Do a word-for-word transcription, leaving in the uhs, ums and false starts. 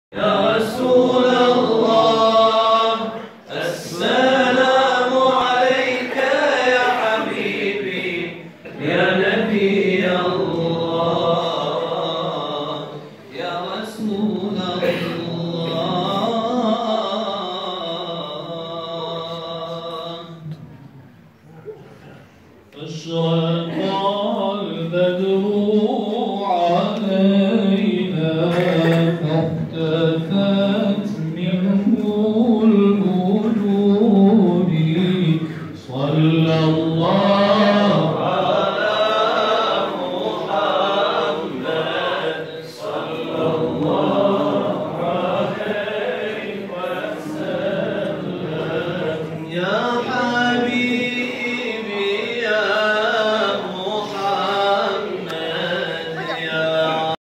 يا رسول الله السلام عليك يا حبيبي يا نبي الله يا رسول الله.